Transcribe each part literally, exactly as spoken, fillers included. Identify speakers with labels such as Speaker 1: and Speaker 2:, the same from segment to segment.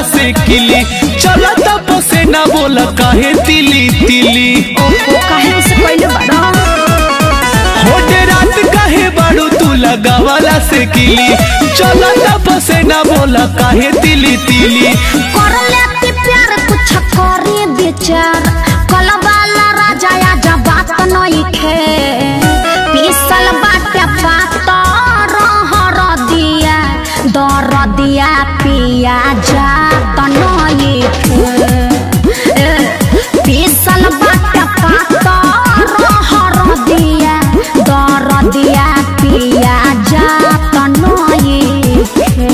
Speaker 1: से किली चला तब से ना बोला काहे तिली तिली
Speaker 2: ओहो काहे से कोइले बड़ा
Speaker 1: होटे रात काहे बाड़ू तू लगावाला से किली चला तब से ना बोला काहे तिली तिली
Speaker 2: कर लेती प्यार कुछ करी विचार कलवाला राजा या जब बात नहीं खे पीसल बाटे पाता रहर दिया दर दिया पिया जा तनई खे पीसल बाटे पाता रहर दिया दर दिया पिया जा तनई खे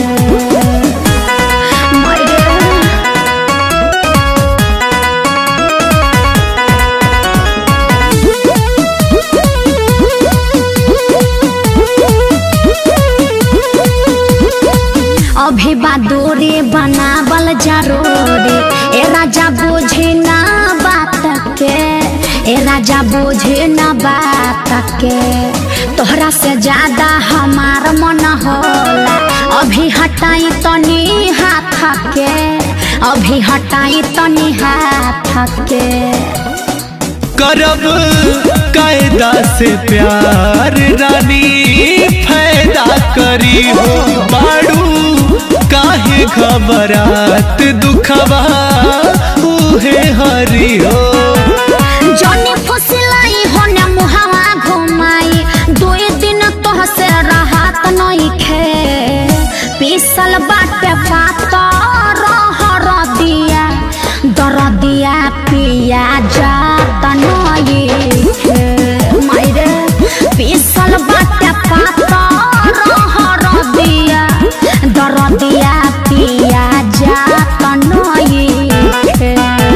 Speaker 2: अभी बादोरे बनावल जरूरी ए राजा बोझे ना बात के ए राजा बोझे ना बात के तोहरा से ज्यादा हमार मन होला अभी हटाई तनी हाथ के अभी हटाई तनी हाथ के
Speaker 1: करब कायदा से प्यार रानी फायदा करी हो बाड़ू काहे खबरात दुखवा उहे हरी हो
Speaker 2: जनी फुसलाई होने मुहावा घुमाई दो दिन तोह से राहत नहीं खे पीसल बाटे पाता रहर दिया दर दिया पिया जा तनई खे मायरे पीसल बाटे पाता रहर दिया दर दिया पिया जा तनई खे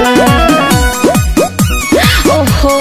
Speaker 2: ओहो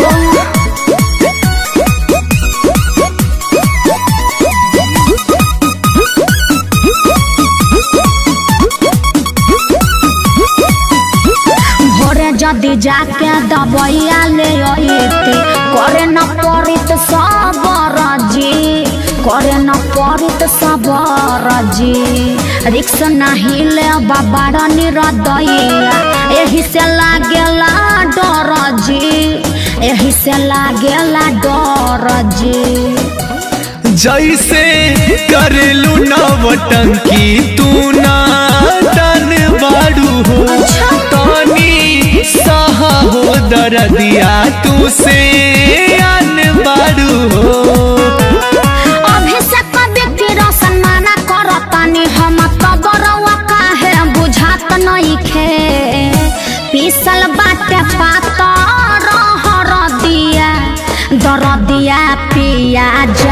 Speaker 2: जदी जाके दबैया ले अइते करे न परित सबर जी करे न परित सबर जी रिक्स नहीं ले बाबा निरदैया एही से लागेला डर जी एही से लागेला डर जी
Speaker 1: जैसे करेलू नवटंकी तू ना तन बाड़ू हो तानी सहा हो दरदिया तू से अन बाड़ू हो
Speaker 2: अभिषेक व्यक्ति रोशन माना करतानी हम कबरवा काहे बुझात नहीं खे पीसल बाटे पाता रहर दिया दर दिया पिया जा